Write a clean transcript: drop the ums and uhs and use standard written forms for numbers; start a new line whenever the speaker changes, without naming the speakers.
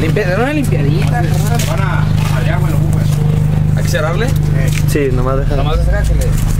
Dar una limpiadita.
Van a allá, bueno, pues.
¿Hay que cerrarle?
Sí, nomás deja.
Nomás deja que le...